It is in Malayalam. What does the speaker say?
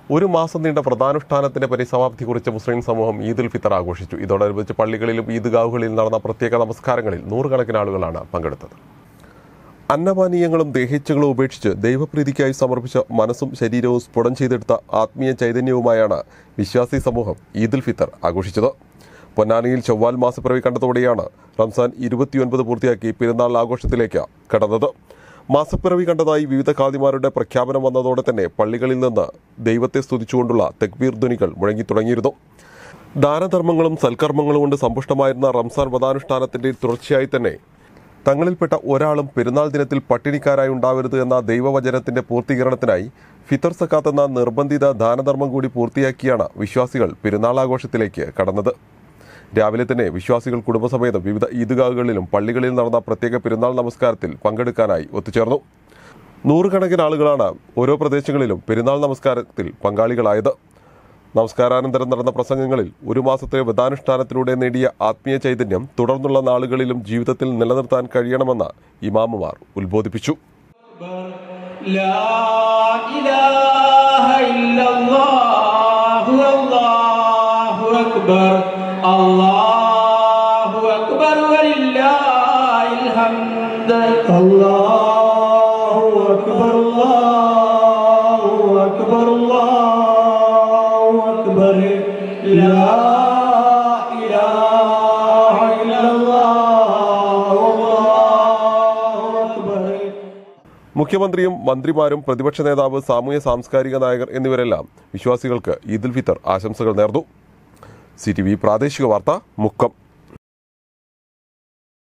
ഒരു മാസം നീണ്ട വ്രതാനുഷ്ഠാനത്തിന്റെ പരിസമാപ്തി കുറിച്ച് മുസ്ലിം സമൂഹം ഈദുൽ ഫിത്തർ ആഘോഷിച്ചു. ഇതോടനുബന്ധിച്ച് പള്ളികളിലും ഈദ്ഗാഹുകളിൽ നടന്ന പ്രത്യേക നമസ്കാരങ്ങളിൽ നൂറുകണക്കിന് ആളുകളാണ് പങ്കെടുത്തത്. അന്നപാനീയങ്ങളും ദേഹേച്ഛകളും ഉപേക്ഷിച്ച് ദൈവപ്രീതിക്കായി സമർപ്പിച്ച മനസ്സും ശരീരവും സ്ഫുടം ചെയ്തെടുത്ത ആത്മീയ ചൈതന്യവുമായാണ് വിശ്വാസി സമൂഹം ഈദുൽ ഫിത്തർ ആഘോഷിച്ചത്. പൊന്നാനിയിൽ ചൊവ്വാൽ മാസപ്പിറവി കണ്ടതോടെയാണ് റംസാൻ 29 പൂർത്തിയാക്കി പെരുന്നാൾ ആഘോഷത്തിലേക്ക് കടന്നത്. മാസപ്പിറവി കണ്ടതായി വിവിധ ഖാദിമാരുടെ പ്രഖ്യാപനം വന്നതോടെ തന്നെ പള്ളികളിൽ നിന്ന് ദൈവത്തെ സ്തുതിച്ചുകൊണ്ടുള്ള തക്ബീർ ധ്വനികൾ മുഴങ്ങിത്തുടങ്ങിയിരുന്നു. ദാനധർമ്മങ്ങളും സൽക്കർമ്മങ്ങളും കൊണ്ട് സമ്പുഷ്ടമായിരുന്ന റംസാൻ വ്രതാനുഷ്ഠാനത്തിന്റെ തുടർച്ചയായി തന്നെ തങ്ങളിൽപ്പെട്ട ഒരാളും പെരുന്നാൾ ദിനത്തിൽ പട്ടിണിക്കാരായി ഉണ്ടാവരുത് എന്ന ദൈവവചനത്തിന്റെ പൂർത്തീകരണത്തിനായി ഫിത്തർ സക്കാത്ത് എന്ന നിർബന്ധിത ദാനധർമ്മം കൂടി പൂർത്തിയാക്കിയാണ് വിശ്വാസികൾ പെരുന്നാൾ ആഘോഷത്തിലേക്ക് കടന്നത്. രാവിലെ തന്നെ വിശ്വാസികൾ കുടുംബസമേതം വിവിധ ഈദ്ഗാഹുകളിലും പള്ളികളിൽ നടന്ന പ്രത്യേക പെരുന്നാൾ നമസ്കാരത്തിൽ പങ്കെടുക്കാനായി ഒത്തുചേർന്നു. നൂറുകണക്കിന് ആളുകളാണ് ഓരോ പ്രദേശങ്ങളിലും പെരുന്നാൾ നമസ്കാരത്തിൽ പങ്കാളികളായത്. നമസ്കാരാനന്തരം നടന്ന പ്രസംഗങ്ങളിൽ ഒരു മാസത്തെ വ്രതാനുഷ്ഠാനത്തിലൂടെ നേടിയ ആത്മീയ ചൈതന്യം തുടർന്നുള്ള നാളുകളിലും ജീവിതത്തിൽ നിലനിർത്താൻ കഴിയണമെന്ന് ഇമാമുമാർ ഉത്ബോധിപ്പിച്ചു. അല്ലാഹു അക്ബർ വലില്ലാഹിൽ ഹംദ്. അല്ലാഹു അക്ബർ അല്ലാഹു അക്ബർ അല്ലാഹു അക്ബർ ലാ ഇലാഹ ഇല്ലല്ലാഹു അല്ലാഹു അക്ബർ. മുഖ്യമന്ത്രിയും മന്ത്രിമാരും പ്രതിപക്ഷ നേതാവ്, സാമൂഹ്യ സാംസ്കാരിക നായകർ എന്നിവരെല്ലാം വിശ്വാസികൾക്ക് ഈദുൽ ഫിത്തർ ആശംസകൾ നേർന്നു. CTV പ്രാദേശിക വാർത്ത, മുക്കം.